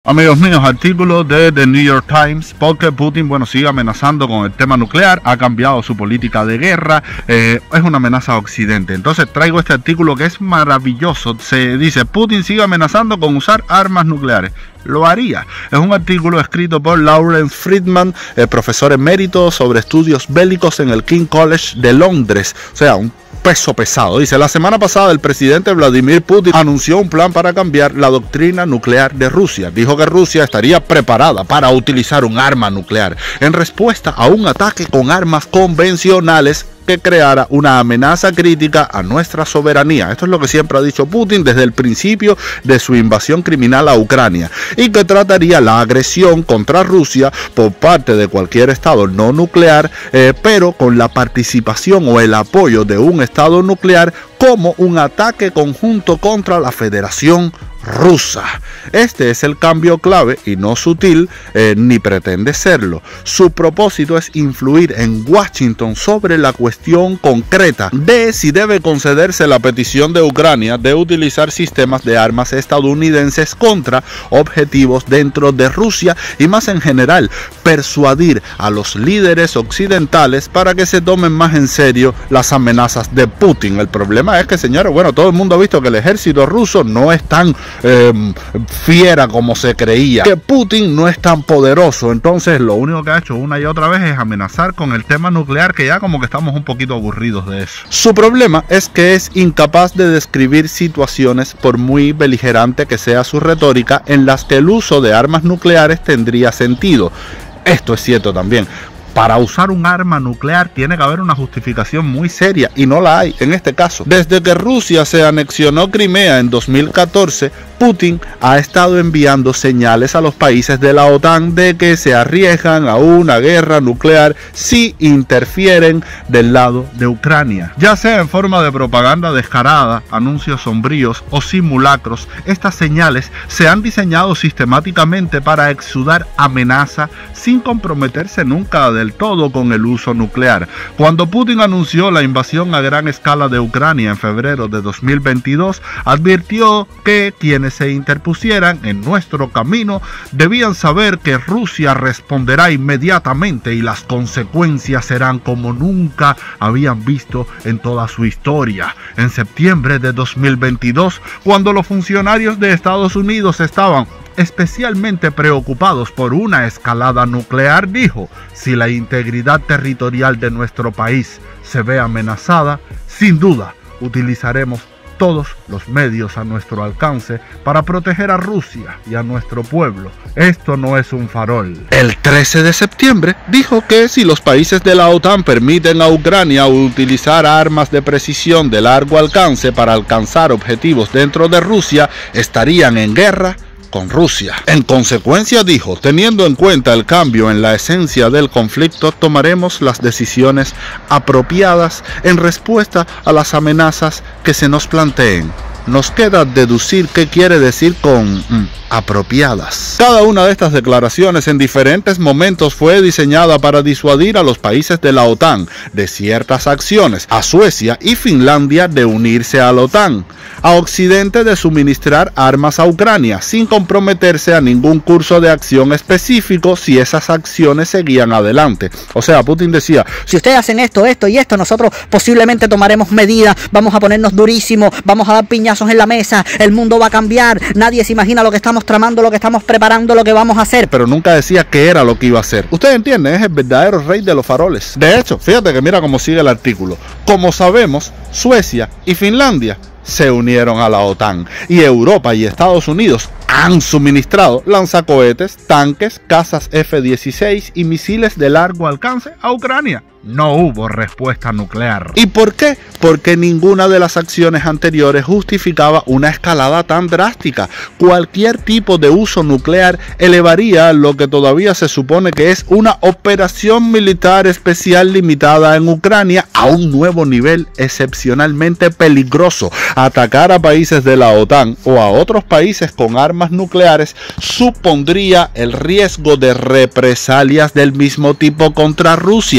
Amigos míos, artículo de The New York Times, porque Putin, sigue amenazando con el tema nuclear, ha cambiado su política de guerra, es una amenaza a Occidente. Entonces traigo este artículo que es maravilloso. Se dice, Putin sigue amenazando con usar armas nucleares. Lo haría. Es un artículo escrito por Lawrence Friedman, profesor emérito sobre estudios bélicos en el King's College de Londres. O sea, un peso pesado. Dice, la semana pasada el presidente Vladimir Putin anunció un plan para cambiar la doctrina nuclear de Rusia. Dijo que Rusia estaría preparada para utilizar un arma nuclear en respuesta a un ataque con armas convencionales que creara una amenaza crítica a nuestra soberanía. Esto es lo que siempre ha dicho Putin desde el principio de su invasión criminal a Ucrania, y que trataría la agresión contra Rusia por parte de cualquier estado no nuclear, pero con la participación o el apoyo de un estado nuclear, como un ataque conjunto contra la Federación Rusa. Este es el cambio clave y no sutil, ni pretende serlo. Su propósito es influir en Washington sobre la cuestión concreta de si debe concederse la petición de Ucrania de utilizar sistemas de armas estadounidenses contra objetivos dentro de Rusia, y más en general persuadir a los líderes occidentales para que se tomen más en serio las amenazas de Putin. El problema es que, señores, todo el mundo ha visto que el ejército ruso no es tan fiera como se creía, que Putin no es tan poderoso. Entonces lo único que ha hecho una y otra vez es amenazar con el tema nuclear, que ya como que estamos un poquito aburridos de eso. Su problema es que es incapaz de describir situaciones, por muy beligerante que sea su retórica, en las que el uso de armas nucleares tendría sentido. Esto es cierto también. Para usar un arma nuclear tiene que haber una justificación muy seria, y no la hay en este caso. Desde que Rusia se anexionó Crimea en 2014, Putin ha estado enviando señales a los países de la OTAN de que se arriesgan a una guerra nuclear si interfieren del lado de Ucrania. Ya sea en forma de propaganda descarada, anuncios sombríos o simulacros, estas señales se han diseñado sistemáticamente para exudar amenaza sin comprometerse nunca del todo con el uso nuclear. Cuando Putin anunció la invasión a gran escala de Ucrania en febrero de 2022, advirtió que quienes se interpusieran en nuestro camino debían saber que Rusia responderá inmediatamente y las consecuencias serán como nunca habían visto en toda su historia. En septiembre de 2022, cuando los funcionarios de Estados Unidos estaban especialmente preocupados por una escalada nuclear, dijo, si la integridad territorial de nuestro país se ve amenazada, sin duda utilizaremos todos los medios a nuestro alcance para proteger a Rusia y a nuestro pueblo. Esto no es un farol. El 13 de septiembre dijo que si los países de la OTAN permiten a Ucrania utilizar armas de precisión de largo alcance para alcanzar objetivos dentro de Rusia, estarían en guerra con Rusia. En consecuencia, dijo, teniendo en cuenta el cambio en la esencia del conflicto, tomaremos las decisiones apropiadas en respuesta a las amenazas que se nos planteen. Nos queda deducir qué quiere decir con apropiadas. Cada una de estas declaraciones en diferentes momentos fue diseñada para disuadir a los países de la OTAN de ciertas acciones, a Suecia y Finlandia de unirse a la OTAN, a Occidente de suministrar armas a Ucrania, sin comprometerse a ningún curso de acción específico si esas acciones seguían adelante. O sea, Putin decía, si ustedes hacen esto, esto y esto, nosotros posiblemente tomaremos medidas, vamos a ponernos durísimos, vamos a dar piñazos en la mesa, el mundo va a cambiar, nadie se imagina lo que estamos tramando, lo que estamos preparando, lo que vamos a hacer. Pero nunca decía qué era lo que iba a hacer. Ustedes entienden, es el verdadero rey de los faroles. De hecho, fíjate que mira cómo sigue el artículo. Como sabemos, Suecia y Finlandia se unieron a la OTAN, y Europa y Estados Unidos han suministrado lanzacohetes, tanques, cazas F-16 y misiles de largo alcance a Ucrania. No hubo respuesta nuclear. ¿Y por qué? Porque ninguna de las acciones anteriores justificaba una escalada tan drástica. Cualquier tipo de uso nuclear elevaría lo que todavía se supone que es una operación militar especial limitada en Ucrania a un nuevo nivel excepcionalmente peligroso. Atacar a países de la OTAN o a otros países con armas nucleares supondría el riesgo de represalias del mismo tipo contra Rusia.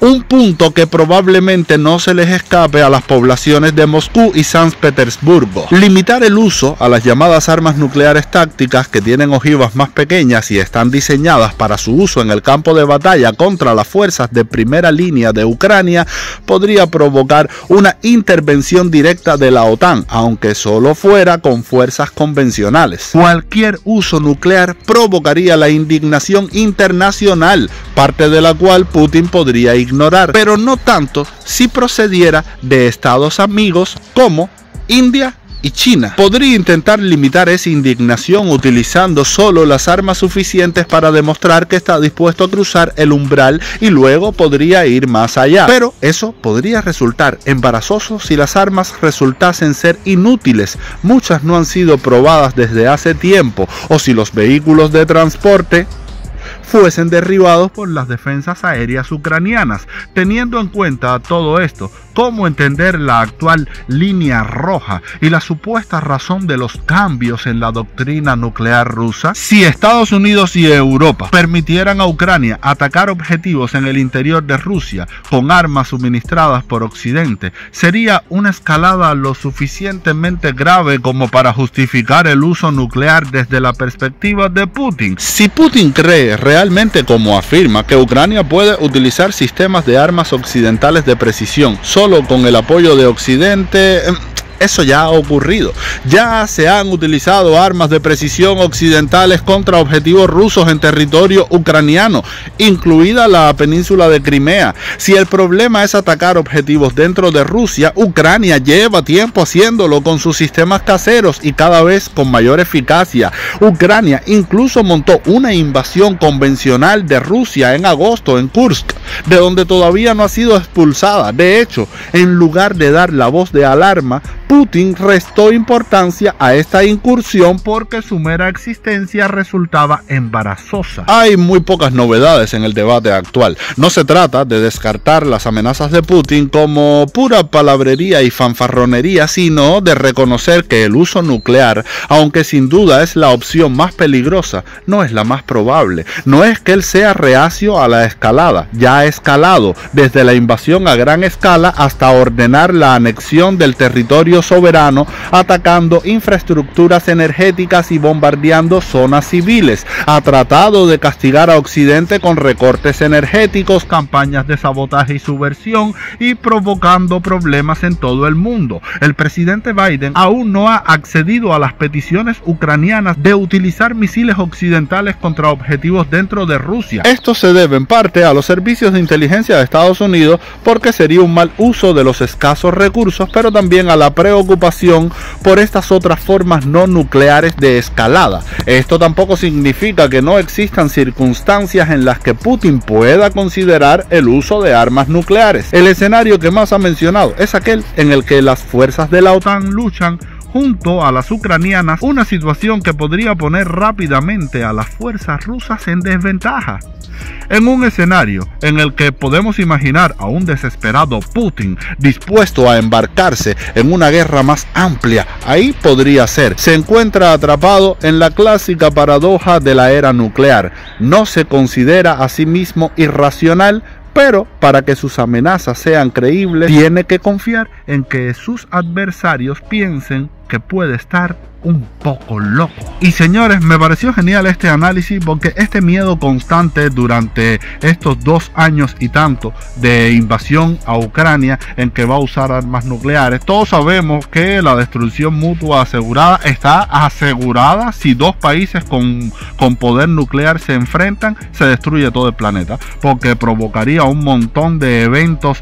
Un punto que probablemente no se les escape a las poblaciones de Moscú y San Petersburgo. Limitar el uso a las llamadas armas nucleares tácticas, que tienen ojivas más pequeñas y están diseñadas para su uso en el campo de batalla contra las fuerzas de primera línea de Ucrania, podría provocar una intervención directa de la OTAN, aunque solo fuera con fuerzas convencionales. Cualquier uso nuclear provocaría la indignación internacional, parte de la cual Putin podría ignorar, pero no tanto si procediera de estados amigos como India y China. Podría intentar limitar esa indignación utilizando solo las armas suficientes para demostrar que está dispuesto a cruzar el umbral, y luego podría ir más allá. Pero eso podría resultar embarazoso si las armas resultasen ser inútiles. Muchas no han sido probadas desde hace tiempo, o si los vehículos de transporte fuesen derribados por las defensas aéreas ucranianas. Teniendo en cuenta todo esto, ¿cómo entender la actual línea roja y la supuesta razón de los cambios en la doctrina nuclear rusa? Si Estados Unidos y Europa permitieran a Ucrania atacar objetivos en el interior de Rusia con armas suministradas por Occidente, ¿sería una escalada lo suficientemente grave como para justificar el uso nuclear desde la perspectiva de Putin? Si Putin cree realmente, como afirma, que Ucrania puede utilizar sistemas de armas occidentales de precisión solo con el apoyo de Occidente, eso ya ha ocurrido. Ya se han utilizado armas de precisión occidentales contra objetivos rusos en territorio ucraniano, incluida la península de Crimea. Si el problema es atacar objetivos dentro de Rusia, Ucrania lleva tiempo haciéndolo con sus sistemas caseros y cada vez con mayor eficacia. Ucrania incluso montó una invasión convencional de Rusia en agosto en Kursk, de donde todavía no ha sido expulsada. De hecho, en lugar de dar la voz de alarma, Putin restó importancia a esta incursión porque su mera existencia resultaba embarazosa. Hay muy pocas novedades en el debate actual. No se trata de descartar las amenazas de Putin como pura palabrería y fanfarronería, sino de reconocer que el uso nuclear, aunque sin duda es la opción más peligrosa, no es la más probable. No es que él sea reacio a la escalada, ya ha escalado desde la invasión a gran escala hasta ordenar la anexión del territorio soberano, atacando infraestructuras energéticas y bombardeando zonas civiles. Ha tratado de castigar a Occidente con recortes energéticos, campañas de sabotaje y subversión, y provocando problemas en todo el mundo. El presidente Biden aún no ha accedido a las peticiones ucranianas de utilizar misiles occidentales contra objetivos dentro de Rusia. Esto se debe en parte a los servicios de inteligencia de Estados Unidos, porque sería un mal uso de los escasos recursos, pero también a la preocupación por estas otras formas no nucleares de escalada. Esto tampoco significa que no existan circunstancias en las que Putin pueda considerar el uso de armas nucleares. El escenario que más ha mencionado es aquel en el que las fuerzas de la OTAN luchan junto a las ucranianas, una situación que podría poner rápidamente a las fuerzas rusas en desventaja. En un escenario en el que podemos imaginar a un desesperado Putin dispuesto a embarcarse en una guerra más amplia, ahí podría ser. Se encuentra atrapado en la clásica paradoja de la era nuclear. No se considera a sí mismo irracional, pero para que sus amenazas sean creíbles, tiene que confiar en que sus adversarios piensen que puede estar un poco loco. Y señores, me pareció genial este análisis, porque este miedo constante durante estos 2 años y tanto de invasión a Ucrania, en que va a usar armas nucleares, todos sabemos que la destrucción mutua asegurada está asegurada. Si 2 países con poder nuclear se enfrentan, se destruye todo el planeta, porque provocaría un montón de eventos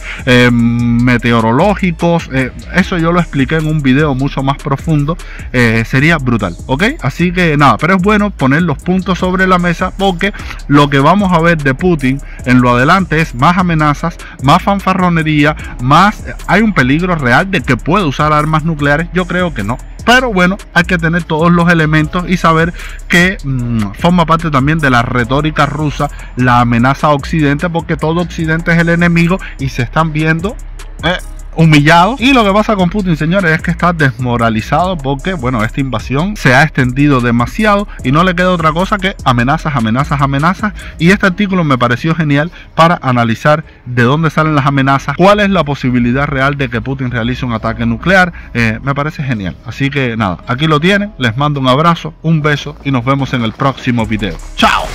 meteorológicos. Eso yo lo expliqué en un video mucho más profundo. Sería brutal, ¿ok? Así que nada, pero es bueno poner los puntos sobre la mesa, porque lo que vamos a ver de Putin en lo adelante es más amenazas, más fanfarronería, más... ¿Hay un peligro real de que pueda usar armas nucleares? Yo creo que no. Pero bueno, hay que tener todos los elementos y saber que forma parte también de la retórica rusa la amenaza a Occidente, porque todo Occidente es el enemigo y se están viendo humillado. Y lo que pasa con Putin, señores, es que está desmoralizado porque, bueno, esta invasión se ha extendido demasiado y no le queda otra cosa que amenazas, amenazas, amenazas. Y este artículo me pareció genial para analizar de dónde salen las amenazas, cuál es la posibilidad real de que Putin realice un ataque nuclear. Me parece genial. Así que nada, aquí lo tienen. Les mando un abrazo, un beso y nos vemos en el próximo video. ¡Chao!